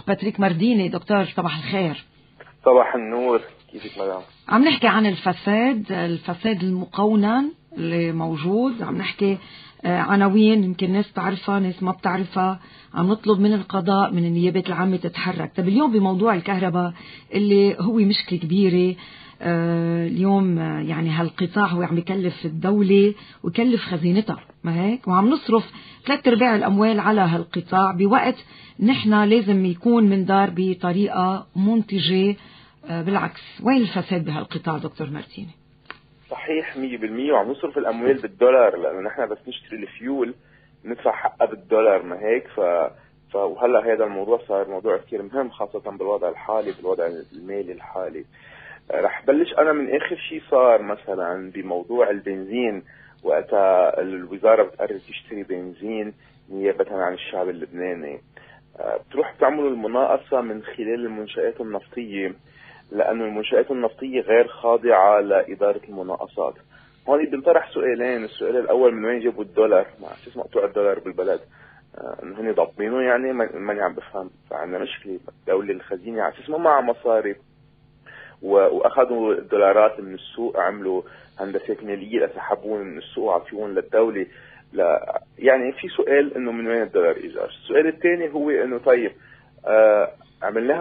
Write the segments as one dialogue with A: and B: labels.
A: باتريك مارديني. دكتور صباح الخير.
B: صباح النور، كيفك مدام؟
A: عم نحكي عن الفساد المقونن اللي موجود. عم نحكي عناوين يمكن ناس تعرفها ناس ما بتعرفها. عم نطلب من القضاء من النيابة العامة تتحرك. طب اليوم بموضوع الكهرباء اللي هو مشكلة كبيرة اليوم، يعني هالقطاع هو عم يكلف الدولة ويكلف خزينتها، ما هيك؟ وعم نصرف 3/4 الأموال على هالقطاع بوقت نحن لازم يكون مندار بطريقة منتجة. بالعكس، وين الفساد بهالقطاع دكتور مارتيني؟
B: صحيح 100%، وعم نصرف الأموال بالدولار، لأنه نحن بس نشتري الفيول ندفع حقها بالدولار، ما هيك؟ وهلا هذا الموضوع صار موضوع كثير مهم، خاصة بالوضع الحالي، بالوضع المالي الحالي. رح بلش أنا من آخر شيء صار مثلا بموضوع البنزين. وقتها الوزارة بتقرر تشتري بنزين نيابة عن الشعب اللبناني، بتروح تعملوا المناقصة من خلال المنشآت النفطية، لأنه المنشآت النفطية غير خاضعة لإدارة المناقصات. هون بنطرح سؤالين. السؤال الأول، من وين جابوا الدولار؟ مع أساس مقطوع الدولار بالبلد، إنه هن ضابطينه، يعني ماني عم بفهم. فعندنا مشكلة. الدولة الخزينة على أساس ما معها مصاري وأخذوا الدولارات من السوق، عملوا هندسات مالية لسحبون من السوق وعطيون للدولة. لا يعني في سؤال إنه من وين الدولار إجا. السؤال الثاني هو إنه طيب عملناها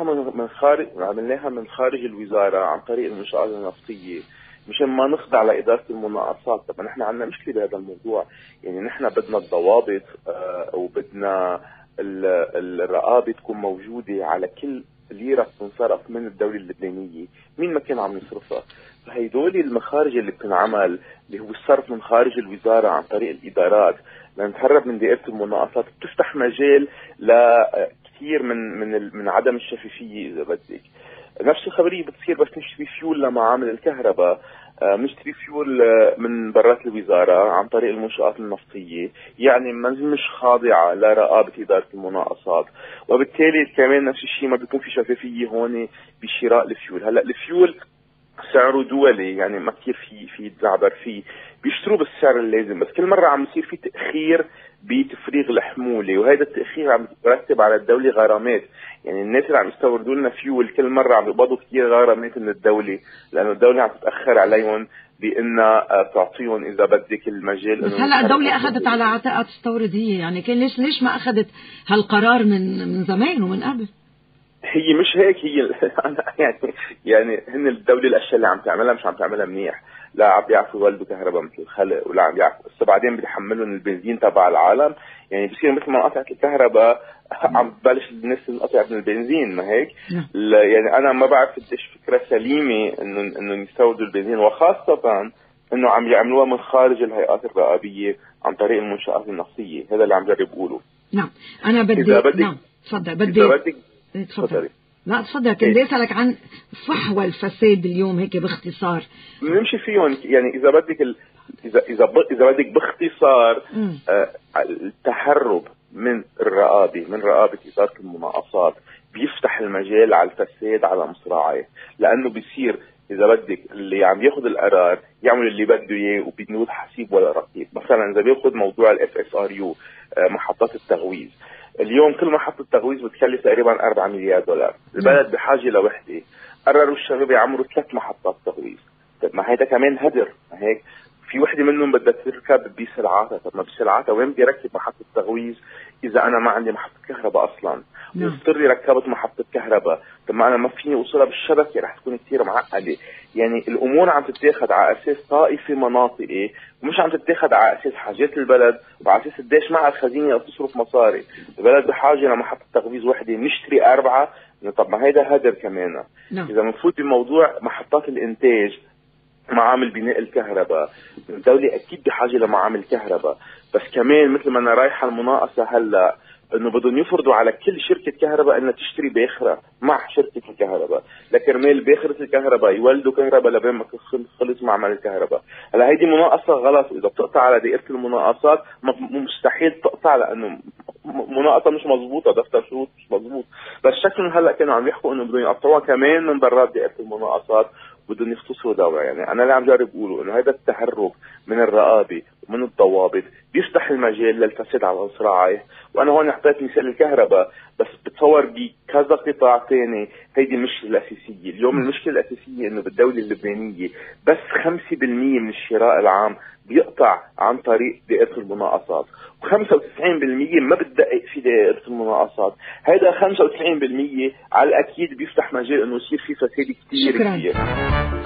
B: من خارج الوزارة عن طريق المنشآت النفطية مشان ما نخضع لإدارة المناقصات. طب نحن عندنا مشكلة بهذا الموضوع. يعني نحن بدنا الضوابط وبدنا الرقابة تكون موجودة على كل ليرة تنصرف من الدولة اللبنانية، مين ما كان عم يصرفها. فهيدول المخارج اللي بتنعمل اللي هو الصرف من خارج الوزارة عن طريق الإدارات لنتهرب من دائرة المناقصات، بتفتح مجال لكثير من عدم الشفافية. إذا بدك نفس الخبرية بتصير بس نشتري فيول لمعامل الكهرباء. بنشتري فيول من برات الوزارة عن طريق المنشآت النفطية، يعني مش خاضعة لرقابة إدارة المناقصات، وبالتالي كمان نفس الشيء ما بيكون في شفافية هون بشراء الفيول. هلا الفيول سعره دولي، يعني ما كثير في تزعبر فيه، بيشتروه بالسعر اللازم، بس كل مرة عم يصير في تأخير بتفريغ الحمولة، وهذا التأخير عم يرتب على الدولة غرامات. يعني الناس اللي عم يستوردوا لنا فيول كل مرة عم يقبضوا كثير غرامات من الدولة، لأنه الدولة عم تتأخر عليهم بأنها تعطيهم إذا بدك المجال.
A: بس هلا الدولة أخذت على عاتقها تستورد هي، يعني كان ليش ما أخذت هالقرار من زمان ومن قبل؟
B: هي مش هيك، هي يعني هن الدولة الأشياء اللي عم تعملها مش عم تعملها منيح. لا عم بيعرفوا يولدوا كهرباء مثل الخلق، ولا عم بيعرفوا بس بعدين بيتحملوا البنزين تبع العالم. يعني بصير مثل ما قطعت الكهرباء عم ببلش الناس تنقطع من البنزين، ما هيك؟ يعني أنا ما بعرف قديش فكرة سليمة إنه يستوردوا البنزين، وخاصة إنه عم يعملوها من خارج الهيئات الرقابية عن طريق المنشآت النفطية. هذا اللي عم جرب أقوله.
A: نعم أنا بدي نعم تفضل. لا تفضل، كنت بدي أسألك عن فحوى الفساد اليوم هيك باختصار
B: نمشي فيهم. يعني إذا بدك إذا بدك باختصار التهرب من رقابة إدارة المناقصات بيفتح المجال على الفساد على مصراعيه، لأنه بيصير إذا بدك اللي عم ياخذ القرار يعمل اللي بده إياه وبدون حسيب ولا رقيب. مثلا إذا بياخذ موضوع FSRU محطات التغويز، اليوم كل محطة تغويز بتكلف تقريبا 4 مليار دولار. البلد بحاجة لوحدة، قرروا الشباب يعمروا 3 محطات تغويز. طب ما هيدا كمان هدر، ما هيك؟ في وحدة منهم بدها تركب بسرعاتها. طب ما بسرعاتها وين بدي ركب محطة تغويز إذا أنا ما عندي محطة كهرباء أصلا؟ واضطري ركبت محطة كهرباء، طب ما أنا ما فيني أوصلها بالشبكة، رح تكون كتير معقدة. يعني الأمور عم تتاخد على أساس طائفي مناطقي، ومش عم تتاخد على أساس حاجات البلد وعلى أساس قديش مع الخزينة تصرف مصاري. البلد بحاجة لمحطة تغويز وحدة، نشتري 4. طب ما هيدا هدر كمان. إذا منفوت بموضوع محطات الإنتاج، معامل بناء الكهرباء، الدولة أكيد بحاجة لمعامل كهرباء، بس كمان مثل ما أنا رايحة المناقصة هلأ إنه بدهم يفرضوا على كل شركة كهرباء إنها تشتري باخرة مع شركة الكهرباء، لكرمال باخرة الكهرباء يولدوا كهرباء لبين ما خلص معمل الكهرباء. هلا هيدي مناقصة غلط، وإذا بتقطع على دائرة المناقصات مستحيل تقطع، لأنه مناقصة مش مضبوطة، دفتر شروط مش مضبوط. بس شكلهم هلأ كانوا عم يحكوا إنه بدهم يقطعوها كمان من برات دائرة المناقصات، بدهم يختصروا دورة. يعني أنا اللي عم جرب أقوله إنه هذا التهرب من الرقابة ومن الضوابط بيفتح المجال للفساد على الصراعي. وانا هون اعطيت مثال الكهرباء، بس بتصور بكذا قطاع تاني هيدي المشكله الاساسيه. اليوم المشكله الاساسيه انه بالدوله اللبنانيه بس 5% من الشراء العام بيقطع عن طريق دائره المناقصات، و95% ما بتدقق في دائره المناقصات. هيدا 95% على الاكيد بيفتح مجال انه يصير في فساد كثير كبير.